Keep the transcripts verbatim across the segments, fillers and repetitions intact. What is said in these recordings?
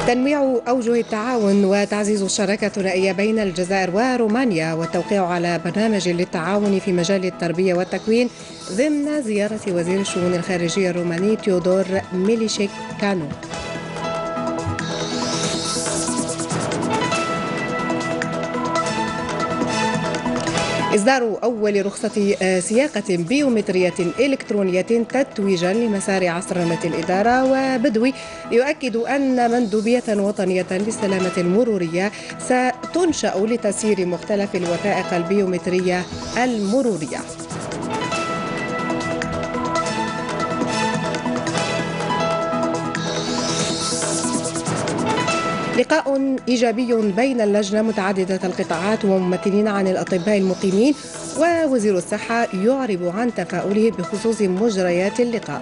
تنويع أوجه التعاون وتعزيز الشراكة الثنائية بين الجزائر ورومانيا والتوقيع على برنامج للتعاون في مجال التربية والتكوين ضمن زيارة وزير الشؤون الخارجية الروماني تيودور ميليشيكانو. إصدار أول رخصة سياقة بيومترية إلكترونية تتويجا لمسار عصرنة الإدارة. وبدوي يؤكد أن مندوبية وطنية للسلامة المرورية ستنشأ لتسيير مختلف الوثائق البيومترية المرورية. لقاء إيجابي بين اللجنة متعددة القطاعات وممثلين عن الأطباء المقيمين، ووزير الصحة يعرب عن تفاؤله بخصوص مجريات اللقاء.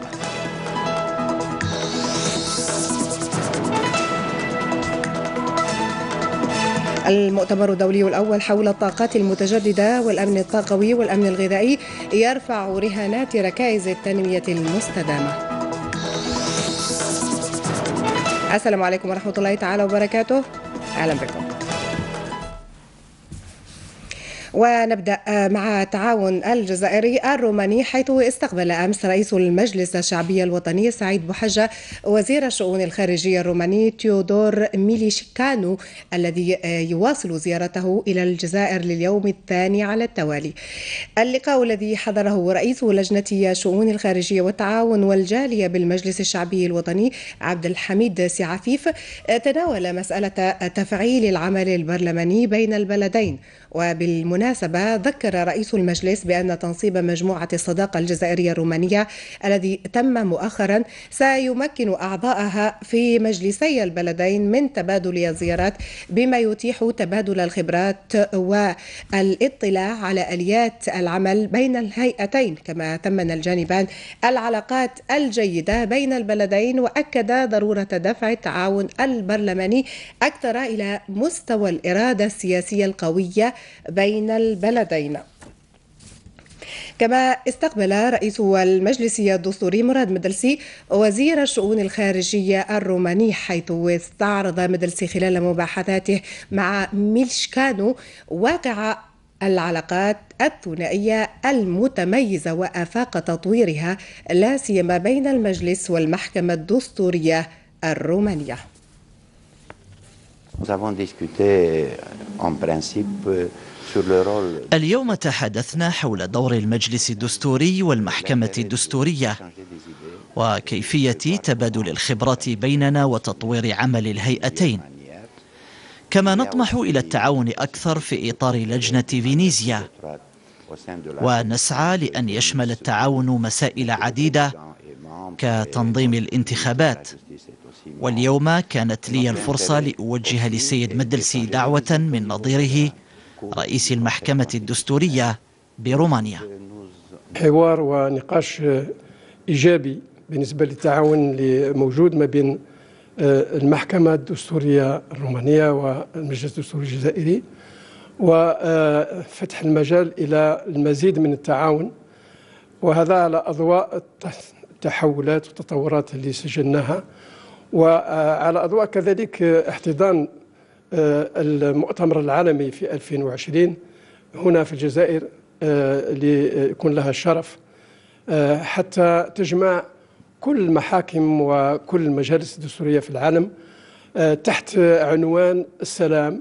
المؤتمر الدولي الأول حول الطاقات المتجددة والأمن الطاقوي والأمن الغذائي يرفع رهانات ركائز التنمية المستدامة. السلام عليكم ورحمة الله تعالى وبركاته. أهلا بكم. ونبدأ مع التعاون الجزائري الروماني، حيث استقبل أمس رئيس المجلس الشعبي الوطني سعيد بوحجة وزير الشؤون الخارجية الروماني تيودور ميليشيكانو الذي يواصل زيارته إلى الجزائر لليوم الثاني على التوالي. اللقاء الذي حضره رئيس لجنة شؤون الخارجية والتعاون والجالية بالمجلس الشعبي الوطني عبد الحميد سي عفيف تناول مسألة تفعيل العمل البرلماني بين البلدين. وبالمناسبة ذكر رئيس المجلس بأن تنصيب مجموعة الصداقة الجزائرية الرومانية الذي تم مؤخرا سيمكن أعضائها في مجلسي البلدين من تبادل الزيارات، بما يتيح تبادل الخبرات والاطلاع على آليات العمل بين الهيئتين. كما ثمن الجانبان العلاقات الجيدة بين البلدين، وأكد ضرورة دفع التعاون البرلماني أكثر إلى مستوى الإرادة السياسية القوية بين البلدين. كما استقبل رئيس المجلس الدستوري مراد مدلسي وزير الشؤون الخارجية الروماني، حيث استعرض مدلسي خلال مباحثاته مع ميليشيكانو واقع العلاقات الثنائية المتميزة وآفاق تطويرها، لا سيما بين المجلس والمحكمة الدستورية الرومانية. اليوم تحدثنا حول دور المجلس الدستوري والمحكمة الدستورية وكيفية تبادل الخبرات بيننا وتطوير عمل الهيئتين. كما نطمح إلى التعاون أكثر في إطار لجنة فينيزيا، ونسعى لأن يشمل التعاون مسائل عديدة كتنظيم الانتخابات. واليوم كانت لي الفرصة لأوجه للسيد مدلسي دعوة من نظيره رئيس المحكمة الدستورية برومانيا. حوار ونقاش إيجابي بالنسبة للتعاون الموجود ما بين المحكمة الدستورية الرومانية والمجلس الدستوري الجزائري، وفتح المجال إلى المزيد من التعاون، وهذا على أضواء التحولات والتطورات اللي سجلناها، وعلى أضواء كذلك احتضان المؤتمر العالمي في ألفين وعشرين هنا في الجزائر، ليكون لها الشرف حتى تجمع كل المحاكم وكل المجالس الدستورية في العالم تحت عنوان السلام.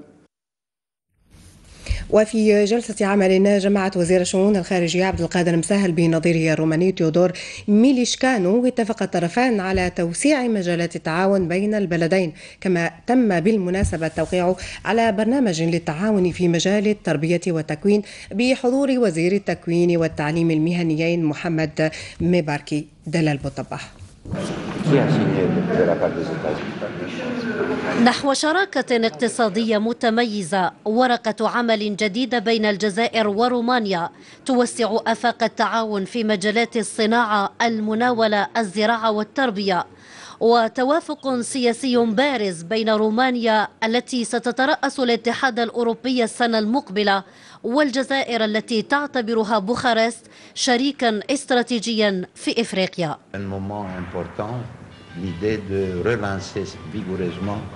وفي جلسة عمل جمعت وزير الشؤون الخارجية عبد القادر مساهل بنظيره الروماني تيودور ميليشيكانو، اتفق الطرفان على توسيع مجالات التعاون بين البلدين. كما تم بالمناسبة التوقيع على برنامج للتعاون في مجال التربية والتكوين بحضور وزير التكوين والتعليم المهنيين محمد مباركي دلال بوطبح. نحو شراكة اقتصادية متميزة، ورقة عمل جديدة بين الجزائر ورومانيا توسع آفاق التعاون في مجالات الصناعة، المناولة، الزراعة والتربية، وتوافق سياسي بارز بين رومانيا التي ستترأس الاتحاد الأوروبي السنة المقبلة والجزائر التي تعتبرها بوخارست شريكا استراتيجيا في إفريقيا. l'idée de relancer vigoureusement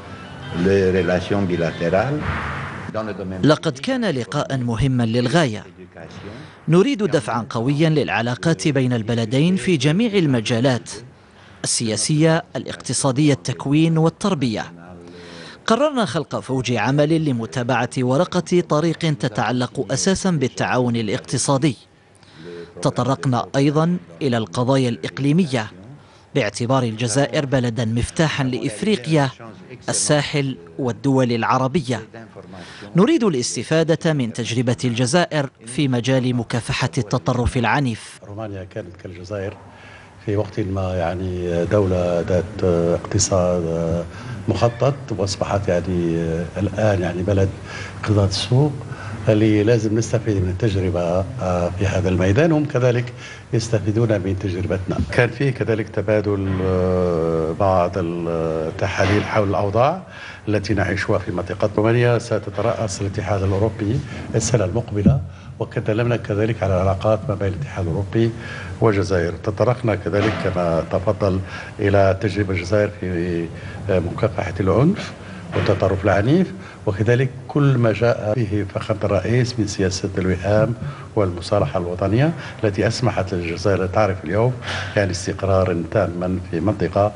لقد كان لقاء مهما للغاية. نريد دفعا قويا للعلاقات بين البلدين في جميع المجالات السياسية، الاقتصادية، التكوين والتربية. قررنا خلق فوج عمل لمتابعة ورقة طريق تتعلق أساسا بالتعاون الاقتصادي. تطرقنا أيضا إلى القضايا الإقليمية باعتبار الجزائر بلدا مفتاحا لإفريقيا، الساحل والدول العربية. نريد الاستفادة من تجربة الجزائر في مجال مكافحة التطرف العنيف. رومانيا كانت كالجزائر في وقت ما يعني دولة ذات اقتصاد مخطط، واصبحت يعني الآن يعني بلد اقتصاد السوق، اللي لازم نستفيد من التجربة في هذا الميدان، هم كذلك يستفيدون من تجربتنا. كان فيه كذلك تبادل بعض التحاليل حول الأوضاع التي نعيشها في منطقة رومانيا. ستترأس الاتحاد الأوروبي السنة المقبلة، وتكلمنا كذلك على العلاقات ما بين الاتحاد الأوروبي والجزائر. تطرقنا كذلك كما تفضل إلى تجربة الجزائر في مكافحة العنف والتطرف العنيف، وكذلك كل ما جاء به فخامة الرئيس من سياسة الوئام والمصالحة الوطنية التي أسمحت للجزائر تعرف اليوم يعني استقرار تاما في منطقة.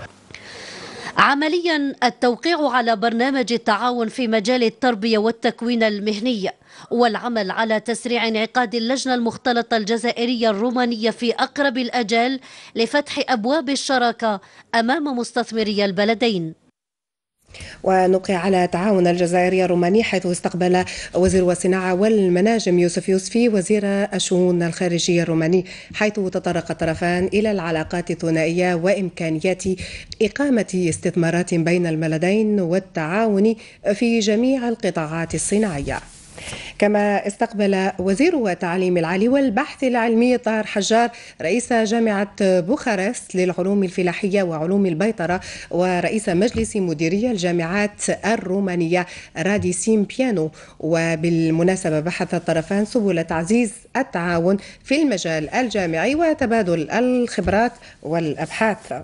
عمليا التوقيع على برنامج التعاون في مجال التربية والتكوين المهني، والعمل على تسريع انعقاد اللجنة المختلطة الجزائرية الرومانية في أقرب الأجال لفتح أبواب الشراكة أمام مستثمري البلدين. ونبقي على تعاون الجزائري الروماني، حيث استقبل وزير الصناعة والمناجم يوسف يوسفي وزير الشؤون الخارجية الروماني، حيث تطرق الطرفان إلى العلاقات الثنائية وإمكانيات إقامة استثمارات بين البلدين والتعاون في جميع القطاعات الصناعية. كما استقبل وزير التعليم العالي والبحث العلمي طاهر حجار رئيس جامعة بوخارست للعلوم الفلاحية وعلوم البيطرة ورئيس مجلس مديري الجامعات الرومانية راديسيم بيانو. وبالمناسبة بحث الطرفان سبل تعزيز التعاون في المجال الجامعي وتبادل الخبرات والأبحاث.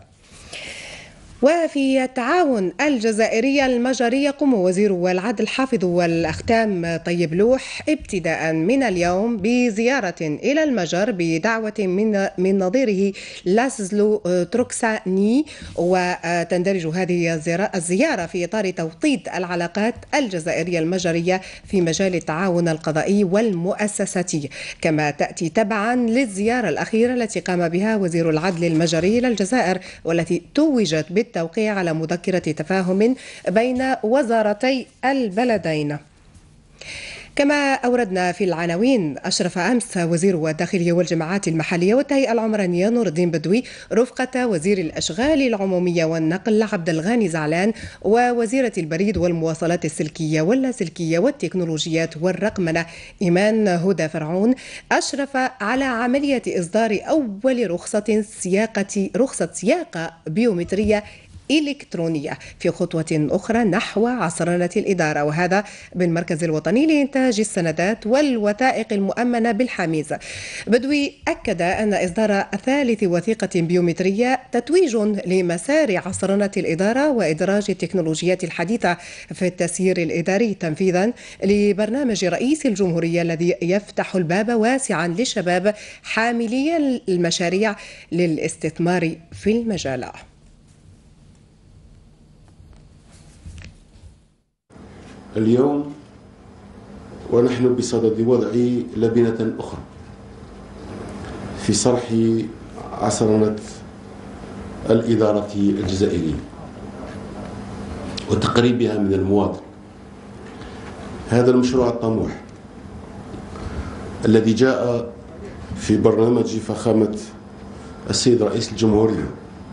وفي التعاون الجزائري المجري يقوم وزير العدل حافظ والأختام طيب لوح ابتداء من اليوم بزيارة إلى المجر بدعوة من من نظيره لاسلو تروكساني، وتندرج هذه الزيارة في إطار توطيد العلاقات الجزائرية المجرية في مجال التعاون القضائي والمؤسساتي، كما تأتي تبعا للزيارة الأخيرة التي قام بها وزير العدل المجري إلى الجزائر، والتي توجت بالتوقيع على مذكرة تفاهم بين وزارتي البلدين. كما أوردنا في العناوين، أشرف أمس وزير الداخلية والجماعات المحلية والتهيئة العمرانية نور الدين بدوي رفقة وزير الأشغال العمومية والنقل عبد الغاني زعلان ووزيرة البريد والمواصلات السلكية واللاسلكية والتكنولوجيات والرقمنة إيمان هدى فرعون، أشرف على عملية إصدار أول رخصة سياقة رخصة سياقة بيومترية إلكترونية في خطوة أخرى نحو عصرنة الإدارة، وهذا بالمركز الوطني لإنتاج السندات والوثائق المؤمنة بالحميز. بدوي أكد أن إصدار ثالث وثيقة بيومترية تتويج لمسار عصرنة الإدارة وإدراج التكنولوجيات الحديثة في التسيير الإداري تنفيذا لبرنامج رئيس الجمهورية الذي يفتح الباب واسعا للشباب حاملي المشاريع للاستثمار في المجال. اليوم ونحن بصدد وضع لبنة أخرى في صرح عصرنة الإدارة الجزائرية وتقريبها من المواطن. هذا المشروع الطموح الذي جاء في برنامج فخامة السيد رئيس الجمهورية،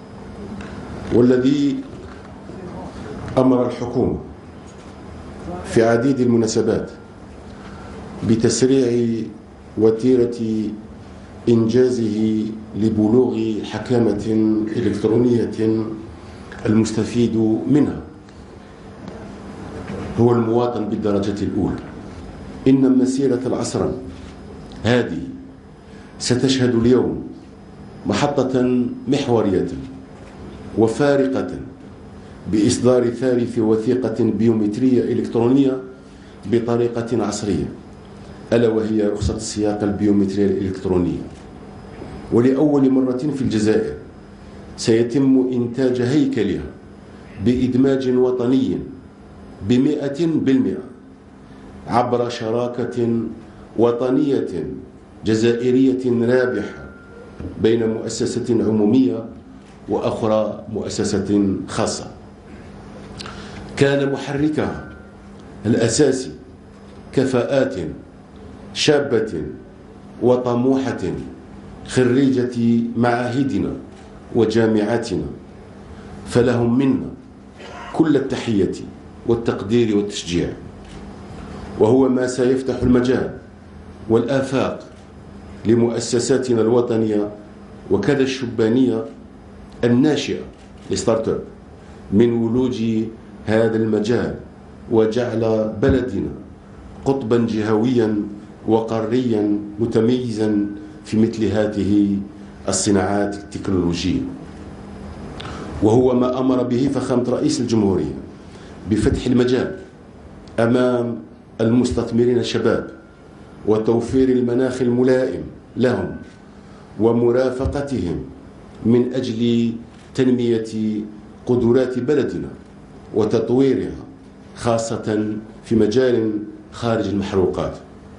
والذي أمر الحكومة في عديد المناسبات بتسريع وتيرة إنجازه لبلوغ حكامة إلكترونية المستفيد منها هو المواطن بالدرجة الأولى. إن مسيرة العصر هذه ستشهد اليوم محطة محورية وفارقة بإصدار ثالث وثيقة بيومترية إلكترونية بطريقة عصرية، ألا وهي رخصة السياقة البيومترية الإلكترونية. ولأول مرة في الجزائر سيتم إنتاج هيكلها بإدماج وطني بمئة بالمئة عبر شراكة وطنية جزائرية رابحة بين مؤسسة عمومية وأخرى مؤسسة خاصة. كان محركها الأساسي كفاءات شابة وطموحة خريجة معاهدنا وجامعاتنا، فلهم منا كل التحية والتقدير والتشجيع، وهو ما سيفتح المجال والآفاق لمؤسساتنا الوطنية وكذا الشبانية الناشئة الستارت اب من ولوج هذا المجال، وجعل بلدنا قطبا جهويا وقاريا متميزا في مثل هذه الصناعات التكنولوجية. وهو ما أمر به فخامة رئيس الجمهورية بفتح المجال أمام المستثمرين الشباب وتوفير المناخ الملائم لهم ومرافقتهم من أجل تنمية قدرات بلدنا وتطويرها، خاصة في مجال خارج المحروقات.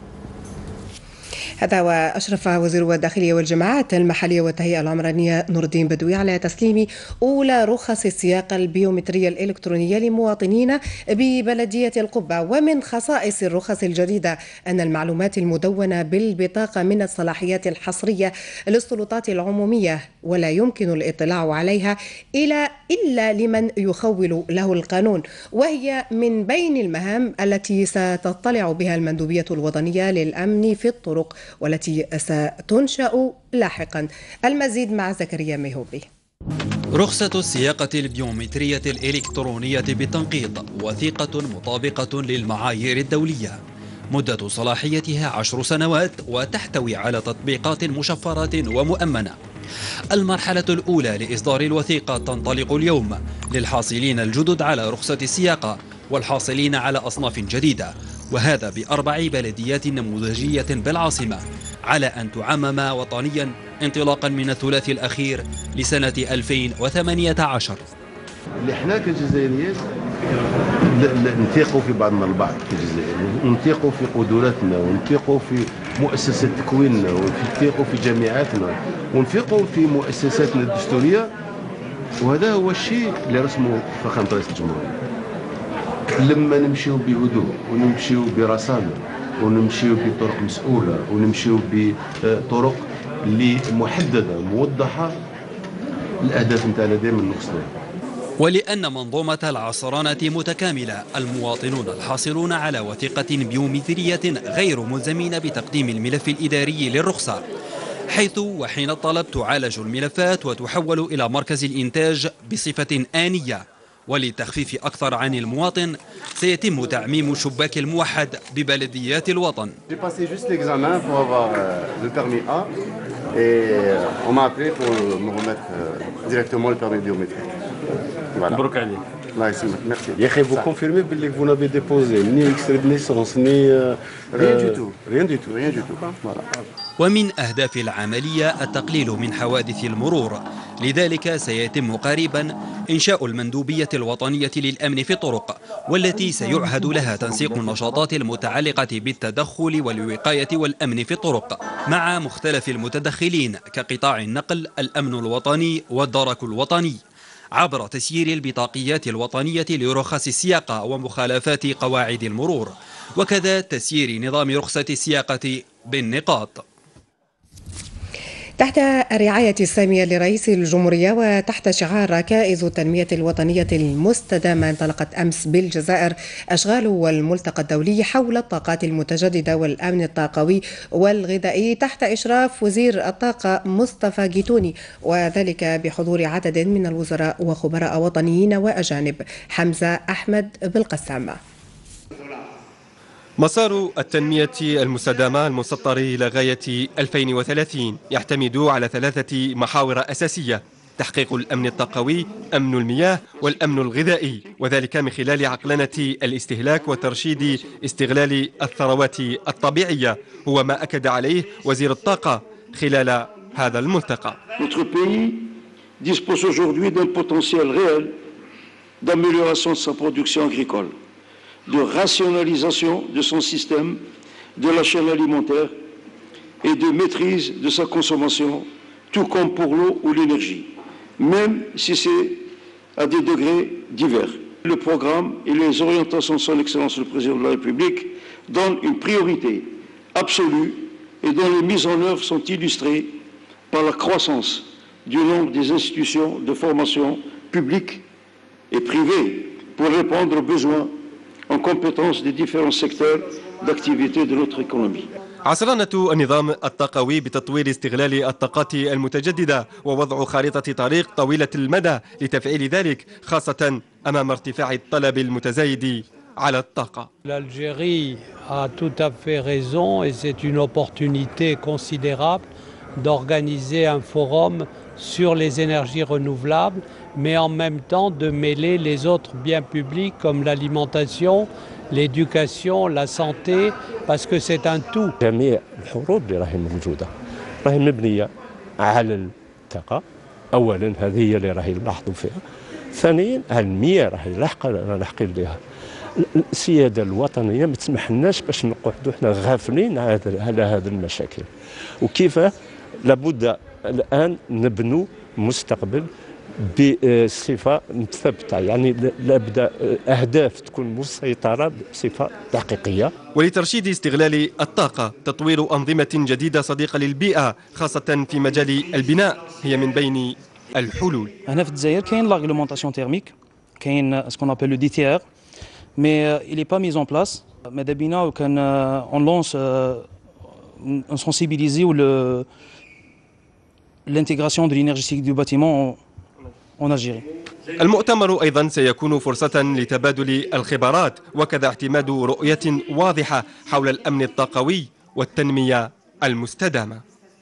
هذا وأشرف وزير الداخلية والجماعات المحلية والتهيئة العمرانية نور الدين بدوي على تسليم أولى رخص السياقة البيومترية الإلكترونية لمواطنين ببلدية القبة. ومن خصائص الرخص الجديدة أن المعلومات المدونة بالبطاقة من الصلاحيات الحصرية للسلطات العمومية، ولا يمكن الاطلاع عليها إلا إلا لمن يخول له القانون، وهي من بين المهام التي ستطلع بها المندوبية الوطنية للأمن في الطرق والتي ستنشأ لاحقا. المزيد مع زكريا ميهوبي. رخصة السياقة البيومترية الإلكترونية بالتنقيط وثيقة مطابقة للمعايير الدولية، مدة صلاحيتها عشر سنوات وتحتوي على تطبيقات مشفرة ومؤمنة. المرحلة الأولى لإصدار الوثيقة تنطلق اليوم للحاصلين الجدد على رخصة السياقة والحاصلين على أصناف جديدة، وهذا بأربع بلديات نموذجية بالعاصمة، على أن تعمم وطنيا انطلاقا من الثلاث الأخير لسنة ألفين وثمانية عشر. اللي احنا كجزائريين نثيقوا في بعضنا البعض كجزائريين، ونثيقوا في قدراتنا، ونثيقوا في مؤسسات تكويننا، ونثيقوا في جامعاتنا، ونثيقوا في مؤسساتنا الدستورية. وهذا هو الشيء اللي رسمه فخامة رئيس الجمهورية. لما نمشيو بهدوء ونمشيو برصانة ونمشيو بطرق مسؤولة ونمشيو بطرق اللي محددة موضحة، الأهداف نتاعنا دائما نوصلوا. ولأن منظومة العصرنة متكاملة، المواطنون الحاصلون على وثيقة بيومترية غير ملزمين بتقديم الملف الإداري للرخصة، حيث وحين الطلب تعالج الملفات وتحول إلى مركز الإنتاج بصفة آنية. وللتخفيف أكثر عن المواطن سيتم تعميم شباك الموحد ببلديات الوطن. مبروك عليك. الله يسلمك. ميرسي. يا اخي vous confirmez que vous n'avez déposé ni extrait de naissance ni rien du tout. Rien du tout. Rien du tout. Voilà. ومن أهداف العملية التقليل من حوادث المرور، لذلك سيتم قريبا إنشاء المندوبية الوطنية للأمن في الطرق، والتي سيعهد لها تنسيق النشاطات المتعلقة بالتدخل والوقاية والأمن في الطرق مع مختلف المتدخلين كقطاع النقل، الأمن الوطني والدرك الوطني، عبر تسيير البطاقيات الوطنية لرخص السياقة ومخالفات قواعد المرور، وكذا تسيير نظام رخصة السياقة بالنقاط. تحت الرعاية السامية لرئيس الجمهورية وتحت شعار ركائز التنمية الوطنية المستدامة، انطلقت أمس بالجزائر أشغال والملتقى الدولي حول الطاقات المتجددة والأمن الطاقوي والغذائي تحت إشراف وزير الطاقة مصطفى جيتوني، وذلك بحضور عدد من الوزراء وخبراء وطنيين وأجانب. حمزة أحمد بالقسام. مسار التنمية المستدامة المسطر إلى غاية ألفين وثلاثين يعتمد على ثلاثة محاور أساسية: تحقيق الأمن الطاقوي، أمن المياه والأمن الغذائي، وذلك من خلال عقلنة الاستهلاك وترشيد استغلال الثروات الطبيعية، هو ما أكد عليه وزير الطاقة خلال هذا الملتقى. Notre pays dispose aujourd'hui d'un potentiel réel d'amélioration de sa production agricole, de rationalisation de son système de la chaîne alimentaire et de maîtrise de sa consommation, tout comme pour l'eau ou l'énergie, même si c'est à des degrés divers. Le programme et les orientations de son Excellence le Président de la République donnent une priorité absolue et dont les mises en œuvre sont illustrées par la croissance du nombre des institutions de formation publiques et privées pour répondre aux besoins en compétences des différents secteurs d'activité de notre économie. عصرنة النظام الطاقوي بتطوير استغلال الطاقات المتجددة ووضع خارطة طريق طويلة المدى لتفعيل ذلك، خاصة أمام ارتفاع الطلب المتزايد على الطاقة. L'Algérie a tout à fait raison et c'est une opportunité considérable d'organiser un forum sur les énergies renouvelables, mais en même temps de mêler les autres biens publics comme l'alimentation, l'éducation, la santé, parce que c'est un tout. جميع الحروب اللي راهي موجودة راهي مبنية على الطاقة، أولا هذه هي اللي راهي نلاحظوا فيها، ثانيا على المياه راهي لاحقة لاحقين لها. السيادة الوطنية ما تسمحلناش باش نقعدوا احنا غافلين على هذه المشاكل، وكيف لابد الآن نبنوا مستقبل بصفة متثبتة، يعني لابد أهداف تكون مسيطرة بصفة حقيقية. ولترشيد استغلال الطاقة تطوير أنظمة جديدة صديقة للبيئة خاصة في مجال البناء هي من بين الحلول. هنا في الجزائر كاين لا ريغلومونطاسيون تيرميك، كاين سكون ابل لو دي تي ار، مي il est pas mis en place. ماذا بينا وكان اون لونس نسونسيبيليزيو l'intégration de l'énergie du bâtiment en Algérie. المؤتمر أيضا سيكون فرصة لتبادل الخبرات وكذا اعتماد رؤية واضحة حول الأمن الطاقوي والتنمية المستدامة.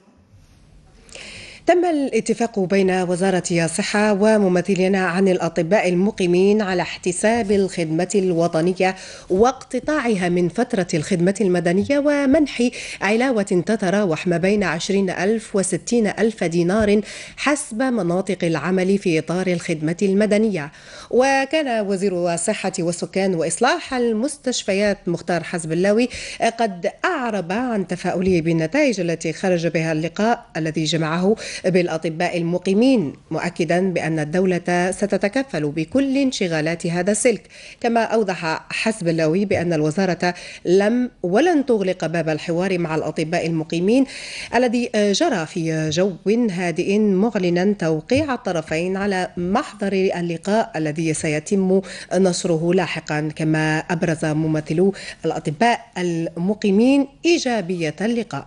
تم الاتفاق بين وزارة الصحة وممثلين عن الأطباء المقيمين على احتساب الخدمة الوطنية واقتطاعها من فترة الخدمة المدنية ومنح علاوة تتراوح ما بين عشرين ألف وستين ألف دينار حسب مناطق العمل في إطار الخدمة المدنية. وكان وزير الصحة والسكان وإصلاح المستشفيات مختار حزبلاوي قد أعرب عن تفاؤله بالنتائج التي خرج بها اللقاء الذي جمعه بالأطباء المقيمين، مؤكدا بأن الدولة ستتكفل بكل انشغالات هذا السلك. كما أوضح حزبلاوي بأن الوزارة لم ولن تغلق باب الحوار مع الأطباء المقيمين الذي جرى في جو هادئ، معلنا توقيع الطرفين على محضر اللقاء الذي سيتم نشره لاحقا. كما أبرز ممثلو الأطباء المقيمين إيجابية اللقاء.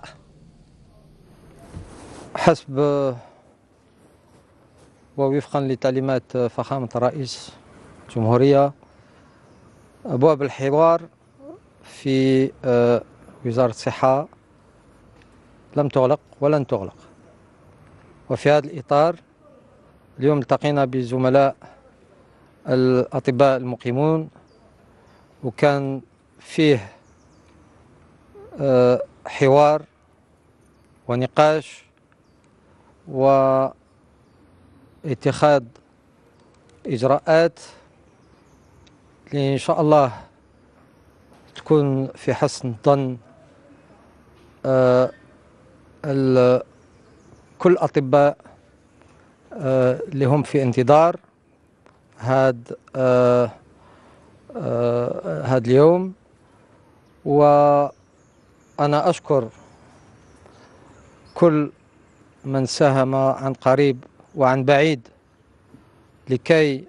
حسب ووفقا لتعليمات فخامة رئيس الجمهورية، أبواب الحوار في وزارة الصحة لم تغلق ولن تغلق. وفي هذا الإطار اليوم التقينا بزملاء الأطباء المقيمون، وكان فيه حوار ونقاش واتخاذ إجراءات اللي إن شاء الله تكون في حسن ظن كل الأطباء اللي هم في انتظار هذا هذا اليوم. وأنا أشكر كل من ساهم عن قريب وعن بعيد لكي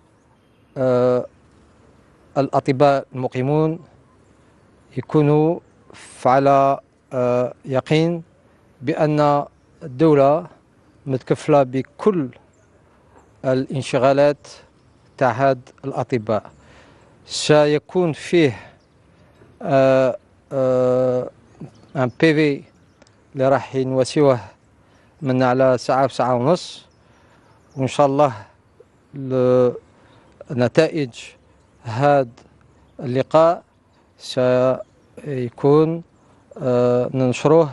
الأطباء المقيمون يكونوا على يقين بأن الدولة متكفلة بكل الانشغالات تاع هاد الأطباء. سيكون فيه ان بي في اللي راح نواسيوه من على ساعة وساعة ونص، وإن شاء الله نتائج هذا اللقاء سيكون ننشره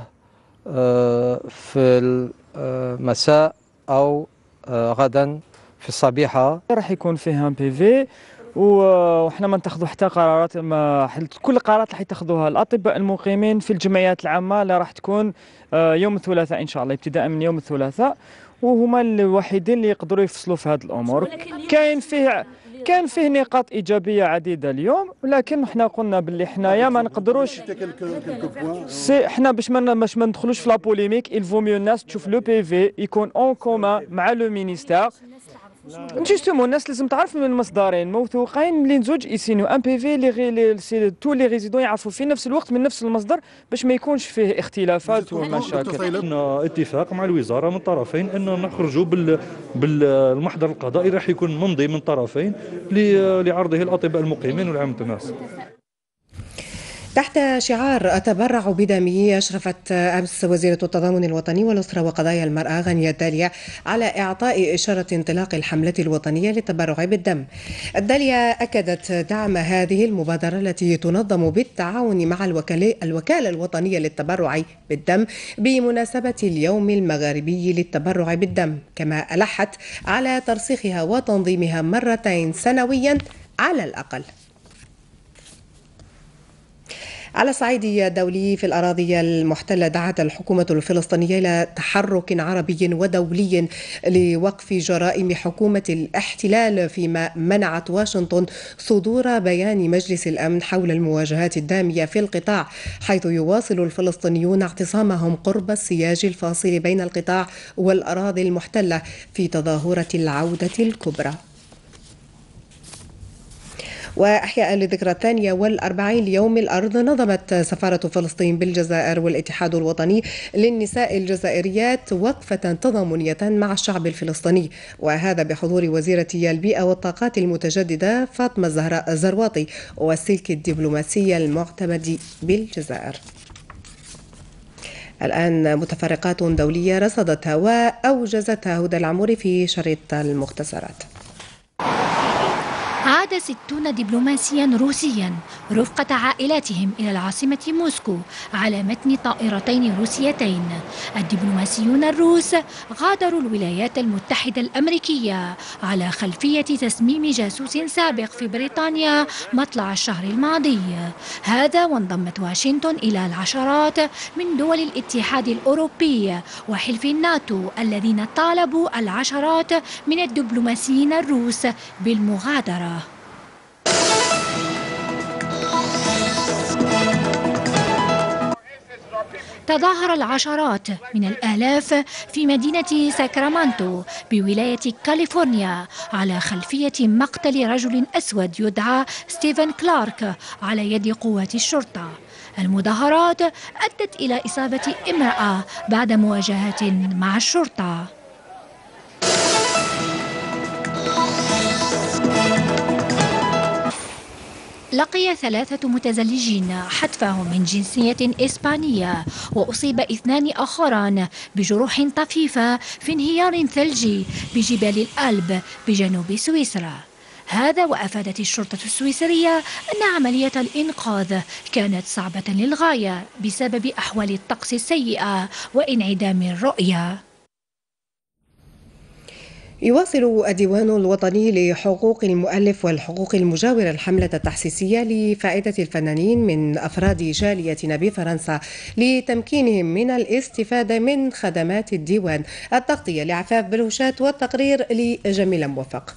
في المساء أو غدا في الصبيحة. راح يكون فيه ان بي في وحنا ما نتخذوا حتى قرارات، ما كل القرارات راح يتخذوها الاطباء المقيمين في الجمعيات العامه اللي راح تكون يوم الثلاثاء ان شاء الله، ابتداء من يوم الثلاثاء، وهما الوحيدين اللي يقدروا يفصلوا في هذه الامور. كاين فيه كان فيه نقاط ايجابيه عديده اليوم، ولكن حنا قلنا باللي حنايا ما نقدروش سي حنا باش ما باش ما ندخلوش في لا بوليميك. الفو ميو الناس تشوف لو بي في يكون اون كومان مع لو مينيستير. جوستومون الناس لازم تعرف من المصدرين موثوقين اللي زوج يسينو ان بي في اللي سي تو لي ريزيدون يعرفوا في نفس الوقت من نفس المصدر باش ما يكونش فيه اختلافات ومشاكل. اتفاق مع الوزاره من طرفين ان نخرجوا بال بالمحضر القضائي راح يكون ممضي من طرفين لعرضه الاطباء المقيمين ولعامه الناس. تحت شعار أتبرع بدمي، أشرفت أمس وزيرة التضامن الوطني والأسرة وقضايا المرأة غانية الدالية على إعطاء إشارة انطلاق الحملة الوطنية للتبرع بالدم. الدالية أكدت دعم هذه المبادرة التي تنظم بالتعاون مع الوكالة الوطنية للتبرع بالدم بمناسبة اليوم المغاربي للتبرع بالدم، كما ألحت على ترسيخها وتنظيمها مرتين سنويا على الأقل. على الصعيد الدولي في الأراضي المحتلة، دعت الحكومة الفلسطينية إلى تحرك عربي ودولي لوقف جرائم حكومة الاحتلال، فيما منعت واشنطن صدور بيان مجلس الأمن حول المواجهات الدامية في القطاع، حيث يواصل الفلسطينيون اعتصامهم قرب السياج الفاصل بين القطاع والأراضي المحتلة في تظاهرة العودة الكبرى. وأحياء للذكرى الثانية والأربعين ليوم الأرض، نظمت سفارة فلسطين بالجزائر والاتحاد الوطني للنساء الجزائريات وقفة تضامنية مع الشعب الفلسطيني، وهذا بحضور وزيرة البيئة والطاقات المتجددة فاطمة الزهراء الزرواطي والسلك الدبلوماسي المعتمد بالجزائر. الآن متفرقات دولية رصدتها وأوجزتها هدى العموري في شريط المختصرات. عاد ستون دبلوماسيا روسيا رفقة عائلاتهم إلى العاصمة موسكو على متن طائرتين روسيتين. الدبلوماسيون الروس غادروا الولايات المتحدة الأمريكية على خلفية تسميم جاسوس سابق في بريطانيا مطلع الشهر الماضي. هذا وانضمت واشنطن إلى العشرات من دول الاتحاد الأوروبي وحلف الناتو الذين طالبوا العشرات من الدبلوماسيين الروس بالمغادرة. تظاهر العشرات من الآلاف في مدينة ساكرامنتو بولاية كاليفورنيا على خلفية مقتل رجل أسود يدعى ستيفن كلارك على يد قوات الشرطة. المظاهرات أدت إلى إصابة امرأة بعد مواجهة مع الشرطة. لقي ثلاثة متزلجين حتفهم من جنسية إسبانية، وأصيب اثنان آخران بجروح طفيفة في انهيار ثلجي بجبال الألب بجنوب سويسرا. هذا وأفادت الشرطة السويسرية أن عملية الإنقاذ كانت صعبة للغاية بسبب أحوال الطقس السيئة وانعدام الرؤية. يواصل الديوان الوطني لحقوق المؤلف والحقوق المجاورة الحملة التحسيسية لفائدة الفنانين من أفراد جاليتنا بفرنسا لتمكينهم من الاستفادة من خدمات الديوان. التغطية لعفاف بلوشات والتقرير لجميلة موفق.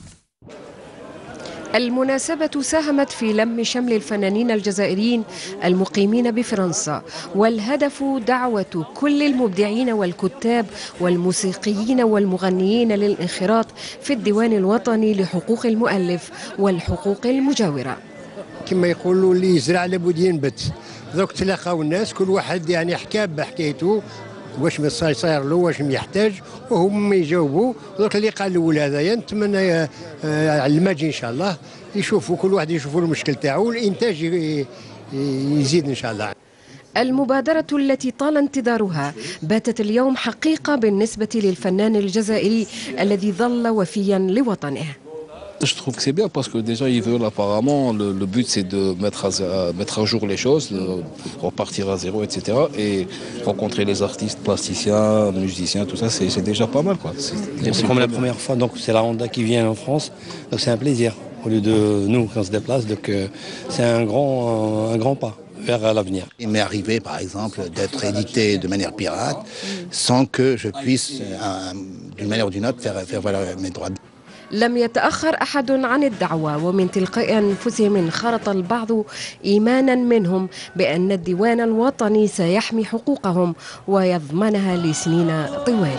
المناسبة ساهمت في لم شمل الفنانين الجزائريين المقيمين بفرنسا، والهدف دعوة كل المبدعين والكتاب والموسيقيين والمغنيين للانخراط في الديوان الوطني لحقوق المؤلف والحقوق المجاورة. كما يقولوا اللي يزرع لابد ينبت. دوك تلاقاو الناس كل واحد يعني حكى بحكايته واش ما صاير له واش يحتاج وهم يجاوبوا. دوك اللقاء الاول هذايا نتمنى على الماجي ان شاء الله يشوفوا كل واحد يشوفوا المشكل تاعو والانتاج يزيد ان شاء الله. المبادرة التي طال انتظارها باتت اليوم حقيقة بالنسبة للفنان الجزائري الذي ظل وفيا لوطنه. Je trouve que c'est bien parce que déjà ils veulent apparemment, le, le but c'est de mettre à, mettre à jour les choses, de repartir à zéro, et cetera. Et rencontrer les artistes, plasticiens, musiciens, tout ça, c'est déjà pas mal, quoi. C'est comme la première fois, donc c'est la Honda qui vient en France, donc c'est un plaisir au lieu de nous quand on se déplace, donc euh, c'est un grand, un grand pas vers l'avenir. Il m'est arrivé par exemple d'être édité de manière pirate sans que je puisse euh, d'une manière ou d'une autre faire, faire valoir mes droits. لم يتأخر أحد عن الدعوة، ومن تلقاء أنفسهم انخرط البعض إيمانا منهم بأن الديوان الوطني سيحمي حقوقهم ويضمنها لسنين طوال.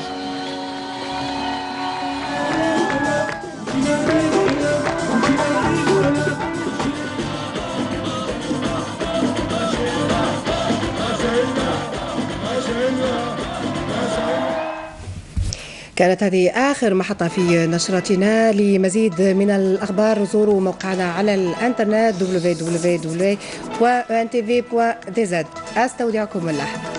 كانت هذه آخر محطة في نشرتنا. لمزيد من الأخبار زوروا موقعنا على الإنترنت دبليو دبليو دبليو دوت ان تي في دوت دي زد. أستودعكم الله.